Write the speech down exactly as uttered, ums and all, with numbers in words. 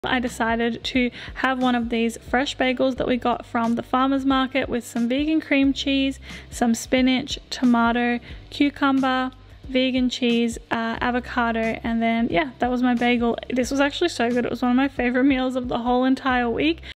I decided to have one of these fresh bagels that we got from the farmer's market with some vegan cream cheese, some spinach, tomato, cucumber, vegan cheese, uh, avocado, and then yeah, that was my bagel. This was actually so good. It was one of my favorite meals of the whole entire week.